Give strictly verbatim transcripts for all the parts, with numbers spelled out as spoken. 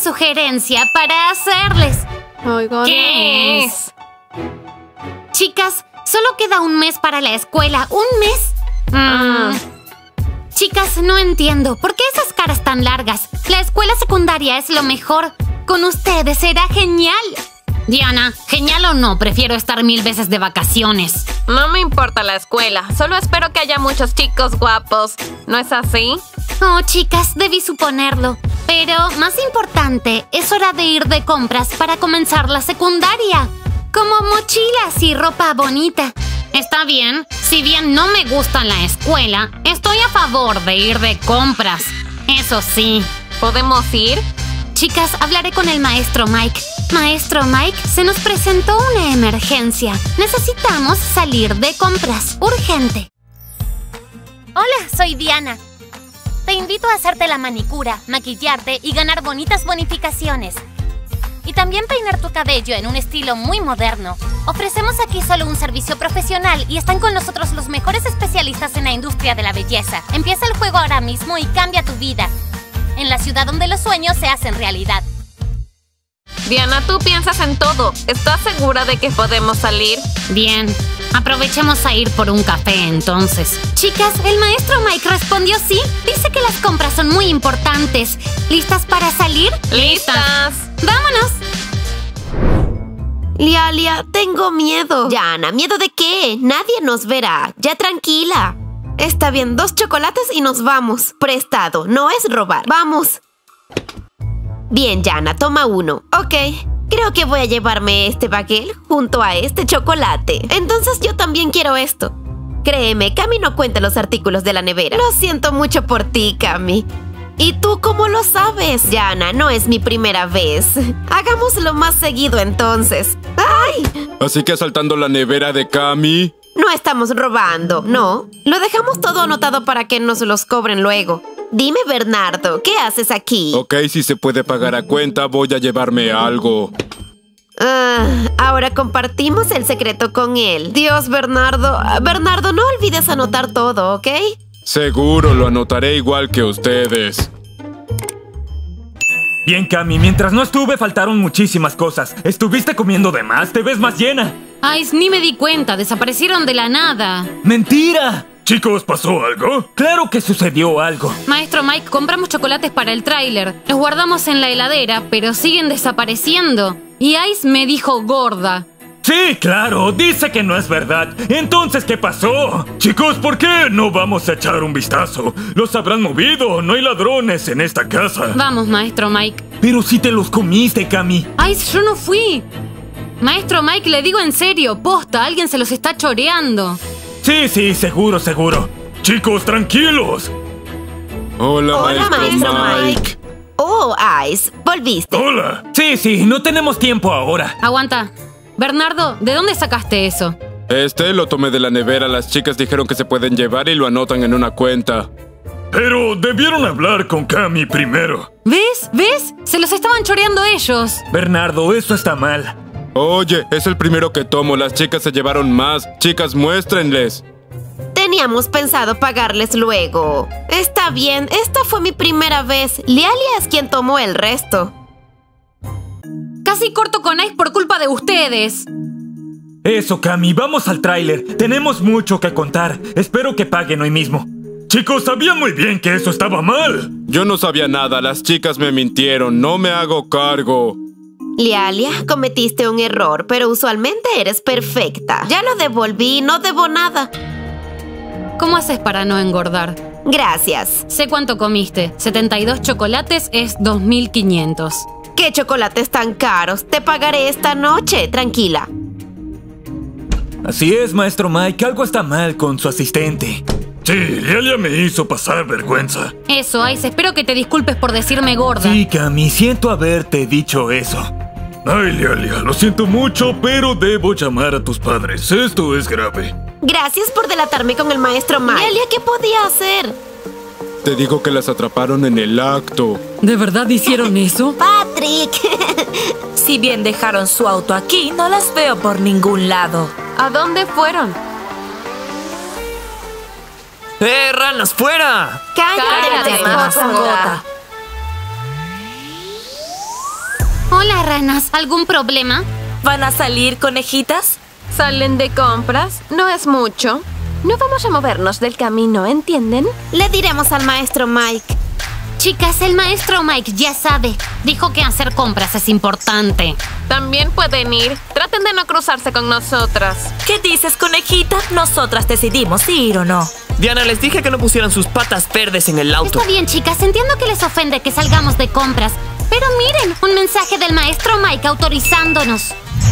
sugerencia para hacerles. Oigan. ¿Qué es? Chicas, solo queda un mes para la escuela. ¿Un mes? Ah. Mm. Chicas, no entiendo. ¿Por qué esas caras tan largas? La escuela secundaria es lo mejor. Con ustedes será genial. Diana, genial o no, prefiero estar mil veces de vacaciones. No me importa la escuela. Solo espero que haya muchos chicos guapos. ¿No es así? Oh, chicas, debí suponerlo. Pero, más importante, es hora de ir de compras para comenzar la secundaria. Como mochilas y ropa bonita. Está bien, si bien no me gusta la escuela, estoy a favor de ir de compras. Eso sí. ¿Podemos ir? Chicas, hablaré con el maestro Mike. Maestro Mike, se nos presentó una emergencia. Necesitamos salir de compras. Urgente. Hola, soy Diana. Te invito a hacerte la manicura, maquillarte y ganar bonitas bonificaciones. Y también peinar tu cabello en un estilo muy moderno. Ofrecemos aquí solo un servicio profesional y están con nosotros los mejores especialistas en la industria de la belleza. Empieza el juego ahora mismo y cambia tu vida. En la ciudad donde los sueños se hacen realidad. Diana, tú piensas en todo. ¿Estás segura de que podemos salir? Bien. Aprovechemos a ir por un café entonces. Chicas, el maestro Mike respondió sí. Dice que las compras son muy importantes. ¿Listas para salir? ¡Listas! ¡Vámonos! Lialia, tengo miedo. Yana, ¿miedo de qué? Nadie nos verá. Ya tranquila. Está bien, dos chocolates y nos vamos. Prestado, no es robar. Vamos. Bien, Yana, toma uno. Ok, creo que voy a llevarme este baguette junto a este chocolate. Entonces yo también quiero esto. Créeme, Cami no cuenta los artículos de la nevera. Lo siento mucho por ti, Cami. ¿Y tú cómo lo sabes, Yana? No es mi primera vez. Hagámoslo más seguido entonces. ¡Ay! Así que asaltando la nevera de Cami. No estamos robando, no. Lo dejamos todo anotado para que nos los cobren luego. Dime, Bernardo, ¿qué haces aquí? Ok, si se puede pagar a cuenta, voy a llevarme algo. Ah, ahora compartimos el secreto con él. Dios, Bernardo. Bernardo, no olvides anotar todo, ¿ok? Seguro, lo anotaré igual que ustedes. Bien, Cami, mientras no estuve faltaron muchísimas cosas. ¿Estuviste comiendo de más? ¿Te ves más llena? Ay, ni me di cuenta, desaparecieron de la nada. ¡Mentira! Chicos, ¿pasó algo? ¡Claro que sucedió algo! Maestro Mike, compramos chocolates para el tráiler. Los guardamos en la heladera, pero siguen desapareciendo. Y Ice me dijo gorda. Sí, claro, dice que no es verdad. Entonces, ¿qué pasó? Chicos, ¿por qué no vamos a echar un vistazo? Los habrán movido, no hay ladrones en esta casa. Vamos, maestro Mike. Pero si te los comiste, Cami. Ice, yo no fui. Maestro Mike, le digo en serio, posta, alguien se los está choreando. Sí, sí, seguro, seguro. Chicos, tranquilos. Hola, Hola, maestro, maestro Mike. Mike. Oh, Ice, volviste. Hola. Sí, sí, no tenemos tiempo ahora. Aguanta. Bernardo, ¿de dónde sacaste eso? Este lo tomé de la nevera. Las chicas dijeron que se pueden llevar y lo anotan en una cuenta. Pero debieron hablar con Cami primero. ¿Ves? ¿Ves? Se los estaban choreando ellos. Bernardo, eso está mal. Oye, es el primero que tomo. Las chicas se llevaron más. Chicas, muéstrenles. Teníamos pensado pagarles luego. Está bien, esta fue mi primera vez. Lialia es quien tomó el resto. Casi corto con Ice por culpa de ustedes. Eso, Cami, vamos al tráiler. Tenemos mucho que contar. Espero que paguen hoy mismo. Chicos, sabía muy bien que eso estaba mal. Yo no sabía nada. Las chicas me mintieron. No me hago cargo. Lialia, cometiste un error, pero usualmente eres perfecta. Ya lo devolví, no debo nada. ¿Cómo haces para no engordar? Gracias. Sé cuánto comiste. setenta y dos chocolates es dos mil quinientos. ¿Qué chocolates tan caros? Te pagaré esta noche, tranquila. Así es, maestro Mike. Algo está mal con su asistente. Sí, Lialia me hizo pasar vergüenza. Eso, Ice. Espero que te disculpes por decirme gorda. Sí, Cami, siento haberte dicho eso. Ay, Lialia, lo siento mucho, pero debo llamar a tus padres. Esto es grave. Gracias por delatarme con el maestro Mike. Lialia, ¿qué podía hacer? Te digo que las atraparon en el acto. ¿De verdad hicieron eso? ¡Patrick! Si bien dejaron su auto aquí, no las veo por ningún lado. ¿A dónde fueron? ¡Eh, ranas, fuera! ¡Cállate, Cállate, mascota! mascota. Hola, ranas. ¿Algún problema? ¿Van a salir, conejitas? ¿Salen de compras? No es mucho. No vamos a movernos del camino, ¿entienden? Le diremos al maestro Mike. Chicas, el maestro Mike ya sabe. Dijo que hacer compras es importante. También pueden ir. Traten de no cruzarse con nosotras. ¿Qué dices, conejita? Nosotras decidimos si ir o no. Diana, les dije que no pusieran sus patas verdes en el auto. Está bien, chicas. Entiendo que les ofende que salgamos de compras. Pero miren, un mensaje del maestro Mike autorizándonos.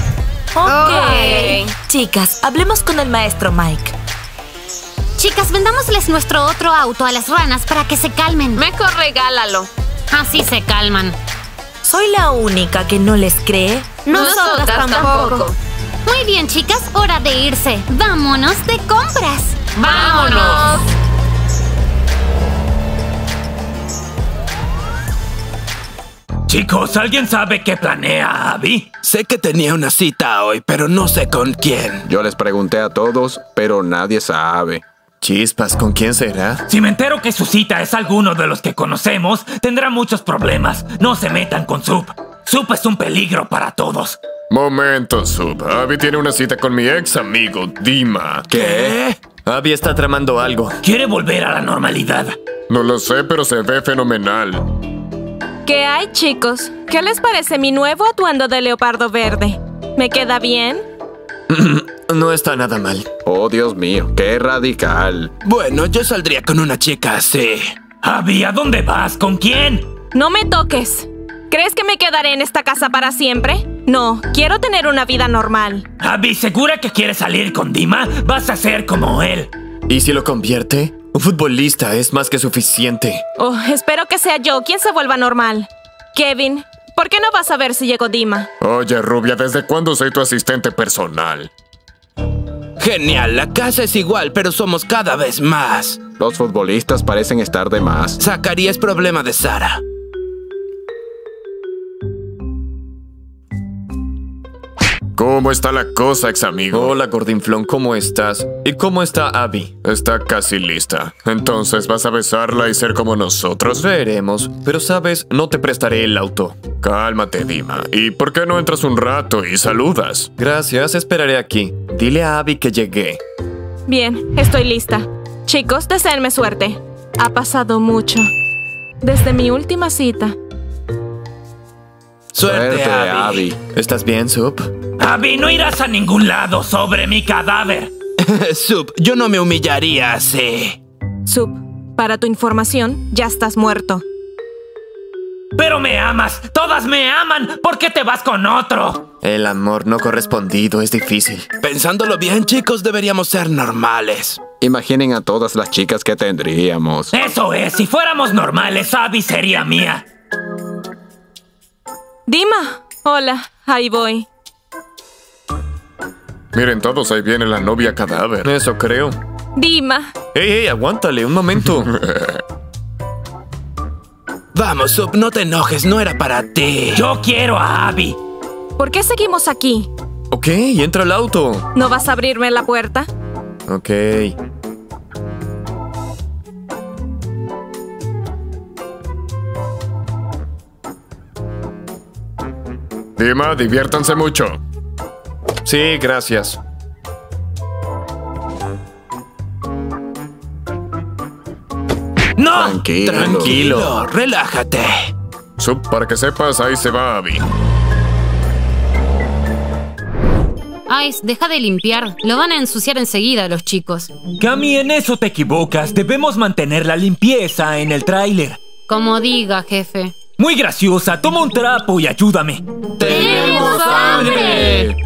Ok. Chicas, hablemos con el maestro Mike. Chicas, vendámosles nuestro otro auto a las ranas para que se calmen. Mejor regálalo. Así se calman. ¿Soy la única que no les cree? Nosotras, Nosotras tampoco. tampoco. Muy bien, chicas, hora de irse. ¡Vámonos de compras! ¡Vámonos! Chicos, ¿alguien sabe qué planea Abby? Sé que tenía una cita hoy, pero no sé con quién. Yo les pregunté a todos, pero nadie sabe. Chispas, ¿con quién será? Si me entero que su cita es alguno de los que conocemos, tendrá muchos problemas. No se metan con Sup. Sup es un peligro para todos. Momento, Sup. Abby tiene una cita con mi ex amigo, Dima. ¿Qué? Abby está tramando algo. Quiere volver a la normalidad. No lo sé, pero se ve fenomenal. ¿Qué hay, chicos? ¿Qué les parece mi nuevo atuendo de leopardo verde? ¿Me queda bien? No está nada mal. Oh, Dios mío, qué radical. Bueno, yo saldría con una chica así. Abby, ¿a dónde vas? ¿Con quién? No me toques. ¿Crees que me quedaré en esta casa para siempre? No, quiero tener una vida normal. Abby, ¿segura que quieres salir con Dima? Vas a ser como él. ¿Y si lo convierte? Un futbolista es más que suficiente. Oh, espero que sea yo quien se vuelva normal. Kevin, ¿por qué no vas a ver si llegó Dima? Oye, Rubia, ¿desde cuándo soy tu asistente personal? Genial, la casa es igual, pero somos cada vez más. Los futbolistas parecen estar de más. Zacarías es problema de Sara. ¿Cómo está la cosa, ex amigo? Hola, Gordinflón, ¿cómo estás? ¿Y cómo está Abby? Está casi lista. Entonces, ¿vas a besarla y ser como nosotros? Veremos, pero sabes, no te prestaré el auto. Cálmate, Dima. ¿Y por qué no entras un rato y saludas? Gracias, esperaré aquí. Dile a Abby que llegué. Bien, estoy lista. Chicos, deseenme suerte. Ha pasado mucho. Desde mi última cita. Suerte, Suerte, Abby. Abby. ¿Estás bien, Sup? Abby, no irás a ningún lado sobre mi cadáver. Sup, yo no me humillaría así. Sup, para tu información, ya estás muerto. Pero me amas. Todas me aman. ¿Por qué te vas con otro? El amor no correspondido es difícil. Pensándolo bien, chicos, deberíamos ser normales. Imaginen a todas las chicas que tendríamos. Eso es. Si fuéramos normales, Abby sería mía. Dima, hola, ahí voy. Miren todos, ahí viene la novia cadáver. Eso creo. Dima. ¡Ey, ey, aguántale un momento! Vamos, Sup, no te enojes, no era para ti. Yo quiero a Abby. ¿Por qué seguimos aquí? Ok, entra al auto. ¿No vas a abrirme la puerta? Ok. Dima, diviértanse mucho. Sí, gracias. ¡No! Tranquilo. Tranquilo, relájate. Sup, para que sepas, ahí se va Abby. Ice, deja de limpiar. Lo van a ensuciar enseguida los chicos. Cami, en eso te equivocas. Debemos mantener la limpieza en el tráiler. Como diga, jefe. Muy graciosa. Toma un trapo y ayúdame. ¡Tenemos hambre!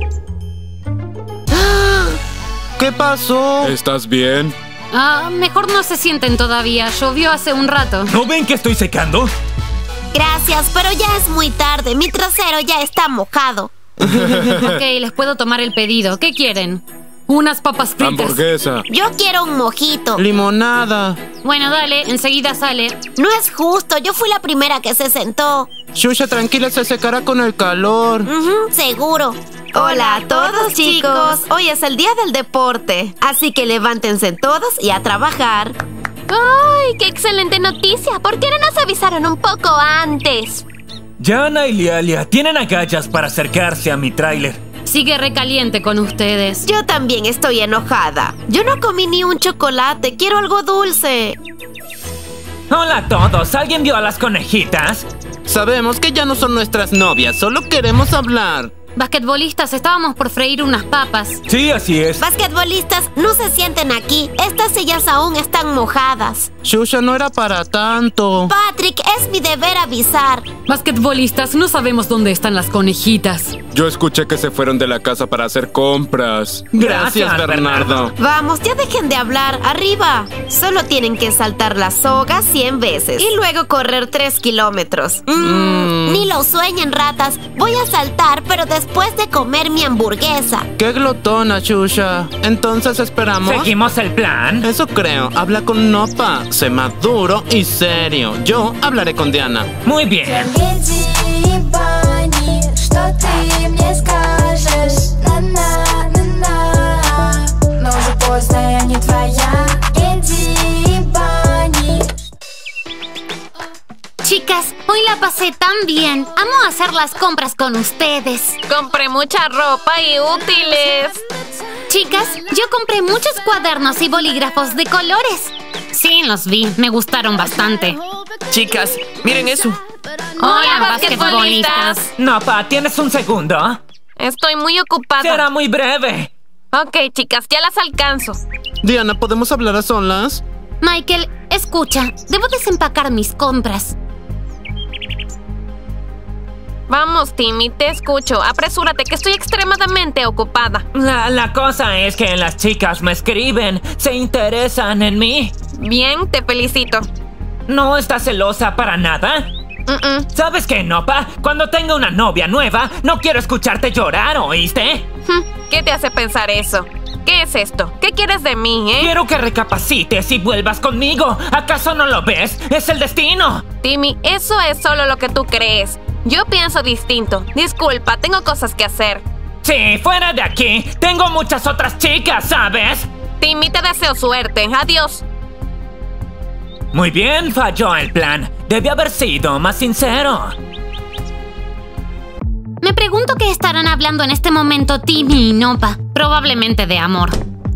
¿Qué pasó? ¿Estás bien? Ah, mejor no se sienten todavía. Llovió hace un rato. ¿No ven que estoy secando? Gracias, pero ya es muy tarde. Mi trasero ya está mojado. Ok, les puedo tomar el pedido. ¿Qué quieren? Unas papas fritas. Hamburguesa. Yo quiero un mojito. Limonada. Bueno, dale, enseguida sale. No es justo, yo fui la primera que se sentó. Shusha, tranquila, se secará con el calor. Ujú, seguro. Hola a todos, chicos. Hoy es el día del deporte, así que levántense todos y a trabajar. ¡Ay, qué excelente noticia! ¿Por qué no nos avisaron un poco antes? Yana y Lialia tienen agallas para acercarse a mi tráiler. Sigue recaliente con ustedes. Yo también estoy enojada. Yo no comí ni un chocolate. Quiero algo dulce. Hola a todos. ¿Alguien vio a las conejitas? Sabemos que ya no son nuestras novias, solo queremos hablar. Basquetbolistas, estábamos por freír unas papas. Sí, así es. Basquetbolistas, no se sienten aquí. Estas sillas aún están mojadas. Shusha, no era para tanto. Patrick, es mi deber avisar. Basquetbolistas, no sabemos dónde están las conejitas. Yo escuché que se fueron de la casa para hacer compras. Gracias, Gracias, Bernardo. Vamos, ya dejen de hablar. Arriba. Solo tienen que saltar la soga cien veces y luego correr tres kilómetros. Mm, Mm. Ni lo sueñen, ratas. Voy a saltar, pero después de comer mi hamburguesa. ¡Qué glotona, Shusha! Entonces esperamos. ¿Seguimos el plan? Eso creo. Habla con Nopa. Sé maduro y serio. Yo hablaré con Diana. Muy bien. Chicas, hoy la pasé tan bien. Amo hacer las compras con ustedes. Compré mucha ropa y útiles. Chicas, yo compré muchos cuadernos y bolígrafos de colores. Sí, los vi. Me gustaron bastante. Chicas, miren eso. Hola, basquetbolistas. Nopa, ¿tienes un segundo? Estoy muy ocupada. Será muy breve. Ok, chicas, ya las alcanzo. Diana, ¿podemos hablar a solas? Michael, escucha. Debo desempacar mis compras. Vamos, Timmy, te escucho. Apresúrate, que estoy extremadamente ocupada. La, la cosa es que las chicas me escriben, se interesan en mí. Bien, te felicito. ¿No estás celosa para nada? Mm-mm. ¿Sabes qué, Nopa? Cuando tenga una novia nueva, no quiero escucharte llorar, ¿oíste? ¿Qué te hace pensar eso? ¿Qué es esto? ¿Qué quieres de mí, eh? Quiero que recapacites y vuelvas conmigo. ¿Acaso no lo ves? ¡Es el destino! Timmy, eso es solo lo que tú crees. Yo pienso distinto. Disculpa, tengo cosas que hacer. Sí, fuera de aquí. Tengo muchas otras chicas, ¿sabes? Timmy, te deseo suerte. Adiós. Muy bien, falló el plan. Debe haber sido más sincero. Me pregunto qué estarán hablando en este momento Timmy y Nopa. Probablemente de amor.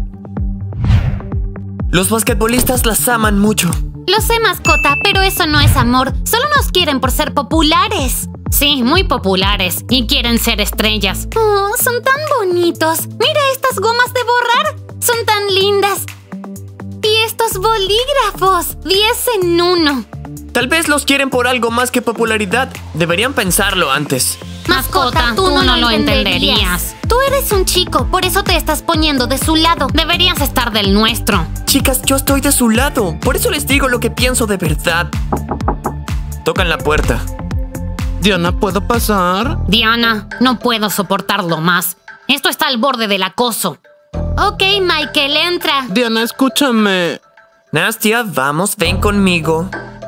Los basquetbolistas las aman mucho. Lo sé, mascota, pero eso no es amor. Solo nos quieren por ser populares. Sí, muy populares. Y quieren ser estrellas. Oh, son tan bonitos. Mira estas gomas de borrar. Son tan lindas. Y estos bolígrafos. Diez en uno. Tal vez los quieren por algo más que popularidad. Deberían pensarlo antes. Mascota, tú, tú no, no lo entenderías. entenderías. Tú eres un chico, por eso te estás poniendo de su lado. Deberías estar del nuestro. Chicas, yo estoy de su lado. Por eso les digo lo que pienso de verdad. Tocan la puerta. Diana, ¿puedo pasar? Diana, no puedo soportarlo más. Esto está al borde del acoso. Ok, Michael, entra. Diana, escúchame. Nastia, vamos, ven conmigo.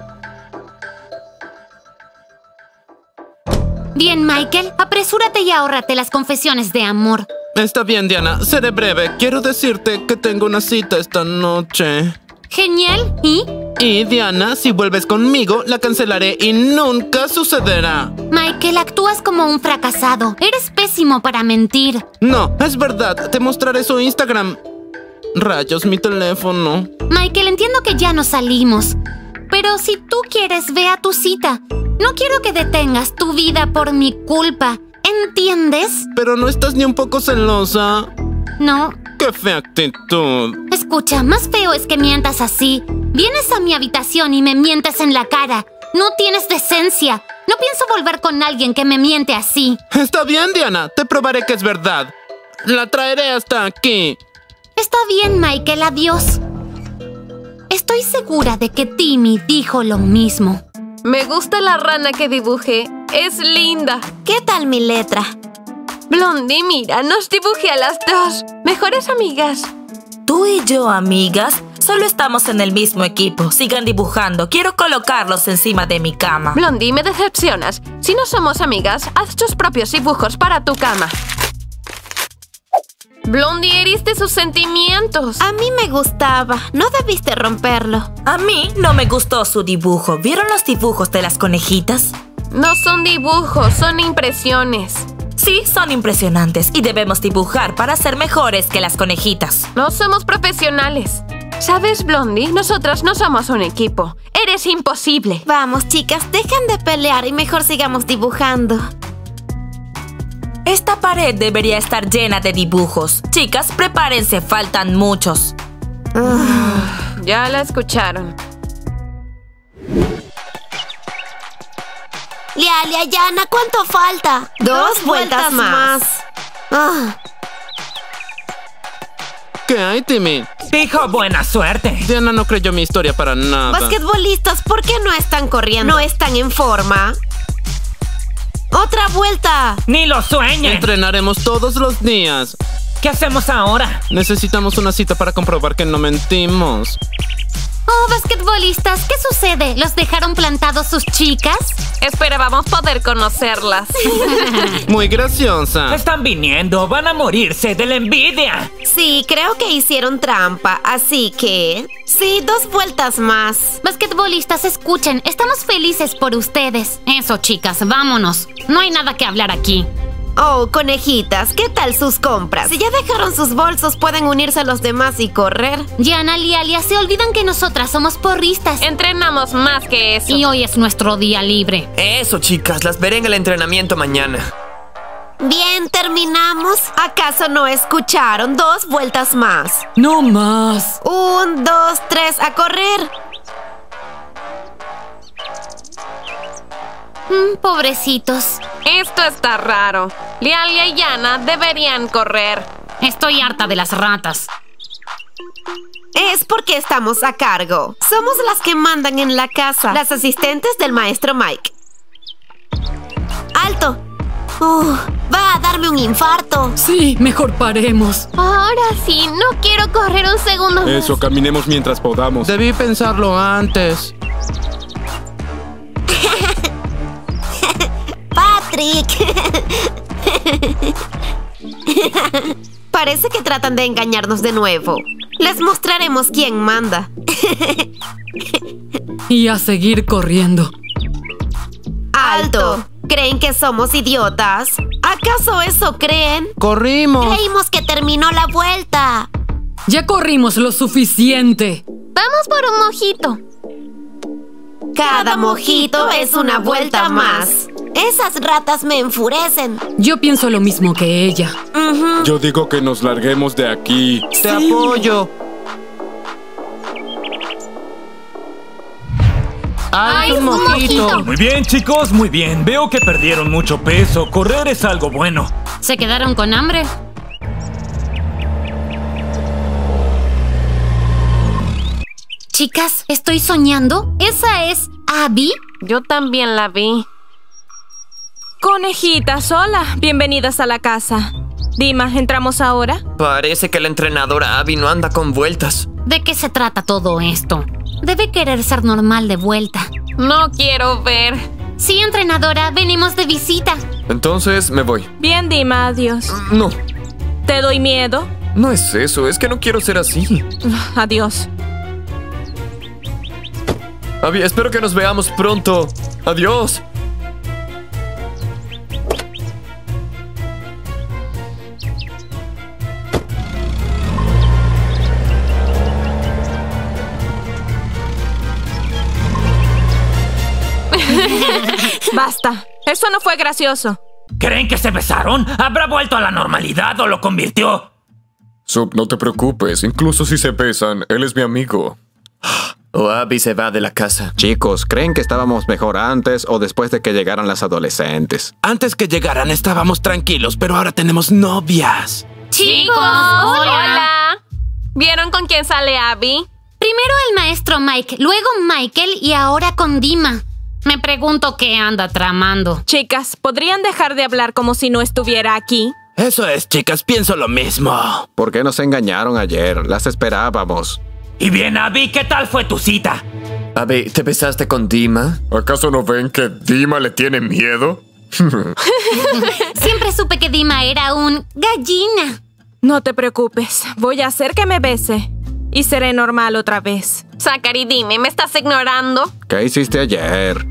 Bien, Michael, apresúrate y ahórrate las confesiones de amor. Está bien, Diana, seré breve. Quiero decirte que tengo una cita esta noche. Genial, ¿y? Y, Diana, si vuelves conmigo, la cancelaré y nunca sucederá. Michael, actúas como un fracasado. Eres pésimo para mentir. No, es verdad. Te mostraré su Instagram. Rayos, mi teléfono. Michael, entiendo que ya no salimos. Pero si tú quieres, ve a tu cita. No quiero que detengas tu vida por mi culpa. ¿Entiendes? Pero no estás ni un poco celosa. No. ¡Qué fea actitud! Escucha, más feo es que mientas así. Vienes a mi habitación y me mientes en la cara. No tienes decencia. No pienso volver con alguien que me miente así. Está bien, Diana. Te probaré que es verdad. La traeré hasta aquí. Está bien, Michael. Adiós. Estoy segura de que Timmy dijo lo mismo. Me gusta la rana que dibujé. Es linda. ¿Qué tal mi letra? Blondie, mira, nos dibujé a las dos. Mejores amigas. Tú y yo, amigas, solo estamos en el mismo equipo. Sigan dibujando. Quiero colocarlos encima de mi cama. Blondie, me decepcionas. Si no somos amigas, haz tus propios dibujos para tu cama. Blondie, heriste sus sentimientos. A mí me gustaba. No debiste romperlo. A mí no me gustó su dibujo. ¿Vieron los dibujos de las conejitas? No son dibujos, son impresiones. Sí, son impresionantes y debemos dibujar para ser mejores que las conejitas. No somos profesionales. ¿Sabes, Blondie? Nosotras no somos un equipo. Eres imposible. Vamos, chicas, dejen de pelear y mejor sigamos dibujando. Esta pared debería estar llena de dibujos. Chicas, prepárense, faltan muchos. Uh, ya la escucharon. Lialia, Yana, ¿cuánto falta? Dos, Dos vueltas, vueltas más. más. Ah. ¿Qué hay, Timmy? Dijo buena suerte. Diana no creyó mi historia para nada. Basquetbolistas, ¿por qué no están corriendo? ¿No están en forma? ¡Otra vuelta! ¡Ni lo sueñen! Entrenaremos todos los días. ¿Qué hacemos ahora? Necesitamos una cita para comprobar que no mentimos. Oh, basquetbolistas, ¿qué sucede? ¿Los dejaron plantados sus chicas? Esperábamos poder conocerlas. Muy graciosa. Están viniendo, van a morirse de la envidia. Sí, creo que hicieron trampa, así que... Sí, dos vueltas más. Basquetbolistas, escuchen, estamos felices por ustedes. Eso, chicas, vámonos. No hay nada que hablar aquí. Oh, conejitas, ¿qué tal sus compras? Si ya dejaron sus bolsos, pueden unirse a los demás y correr. Yana, Lialia, se olvidan que nosotras somos porristas. Entrenamos más que eso. Y hoy es nuestro día libre. Eso, chicas, las veré en el entrenamiento mañana. Bien, terminamos. ¿Acaso no escucharon? Dos vueltas más. No más. Un, dos, tres, a correr. Mm, pobrecitos. Esto está raro. Lialia y Yana deberían correr. Estoy harta de las ratas. Es porque estamos a cargo. Somos las que mandan en la casa. Las asistentes del maestro Mike. ¡Alto! Uh, va a darme un infarto. Sí, mejor paremos. Ahora sí, no quiero correr un segundo más. Eso, caminemos mientras podamos. Debí pensarlo antes. Patrick. Parece que tratan de engañarnos de nuevo. Les mostraremos quién manda. Y a seguir corriendo. ¡Alto! ¿Creen que somos idiotas? ¿Acaso eso creen? ¡Corrimos! Creímos que terminó la vuelta. Ya corrimos lo suficiente. Vamos por un mojito. Cada mojito es una vuelta más. Esas ratas me enfurecen. Yo pienso lo mismo que ella. Uh-huh. Yo digo que nos larguemos de aquí. Te apoyo. ¡Ay, un mojito! Muy bien, chicos, muy bien. Veo que perdieron mucho peso. Correr es algo bueno. ¿Se quedaron con hambre? Chicas, ¿estoy soñando? ¿Esa es Abby? Yo también la vi. Conejitas, hola. Bienvenidas a la casa. Dima, ¿entramos ahora? Parece que la entrenadora Abby no anda con vueltas. ¿De qué se trata todo esto? Debe querer ser normal de vuelta. No quiero ver. Sí, entrenadora, venimos de visita. Entonces me voy. Bien, Dima, adiós. No. ¿Te doy miedo? No es eso, es que no quiero ser así. Adiós. Abby, espero que nos veamos pronto. Adiós. Basta. Eso no fue gracioso. ¿Creen que se besaron? ¿Habrá vuelto a la normalidad o lo convirtió? Sub, no te preocupes. Incluso si se besan, él es mi amigo. O Abby se va de la casa. Chicos, ¿creen que estábamos mejor antes o después de que llegaran las adolescentes? Antes que llegaran estábamos tranquilos, pero ahora tenemos novias. Chicos, hola. hola. ¿Vieron con quién sale Abby? Primero el maestro Mike, luego Michael y ahora con Dima. Me pregunto qué anda tramando. Chicas, ¿podrían dejar de hablar como si no estuviera aquí? Eso es, chicas, pienso lo mismo. ¿Por qué nos engañaron ayer? Las esperábamos. Y bien, Abby, ¿qué tal fue tu cita? Abby, ¿te besaste con Dima? ¿Acaso no ven que Dima le tiene miedo? Siempre supe que Dima era un gallina. No te preocupes, voy a hacer que me bese. Y seré normal otra vez. Zachary, dime, ¿me estás ignorando? ¿Qué hiciste ayer?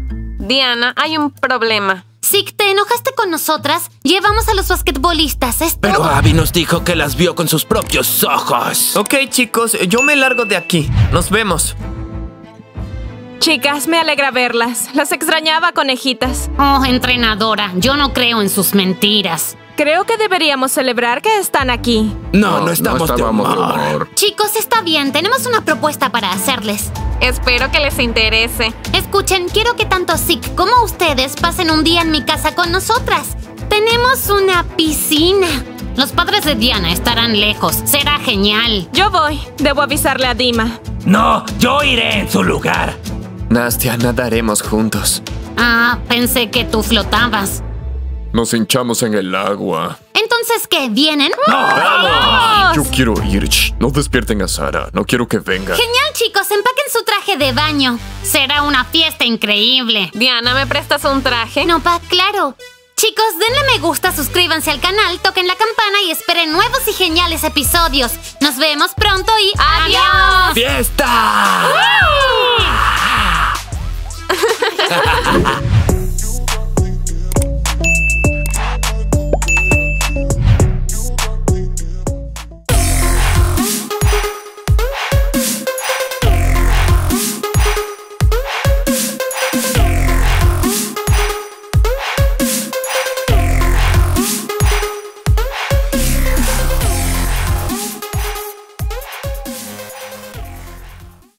Diana, hay un problema. Zeke, ¿te enojaste con nosotras? Llevamos a los basquetbolistas, es Pero todo. Abby nos dijo que las vio con sus propios ojos. Ok, chicos, yo me largo de aquí. Nos vemos. Chicas, me alegra verlas. Las extrañaba, conejitas. Oh, entrenadora, yo no creo en sus mentiras. Creo que deberíamos celebrar que están aquí. No, no, estamos, no estábamos de de humor. humor. Chicos, está bien, tenemos una propuesta para hacerles. Espero que les interese. Escuchen, quiero que tanto Zeke como ustedes pasen un día en mi casa con nosotras. Tenemos una piscina. Los padres de Diana estarán lejos. Será genial. Yo voy. Debo avisarle a Dima. No, yo iré en su lugar. Nastia, nadaremos juntos. Ah, pensé que tú flotabas. Nos hinchamos en el agua. Entonces, ¿qué? ¿Vienen? Yo quiero ir. Shh, no despierten a Sara. No quiero que venga. Genial, chicos. Empaquen su traje de baño. Será una fiesta increíble. Diana, ¿me prestas un traje? No, pa, claro. Chicos, denle me gusta, suscríbanse al canal, toquen la campana y esperen nuevos y geniales episodios. Nos vemos pronto y ¡adiós! ¡Fiesta!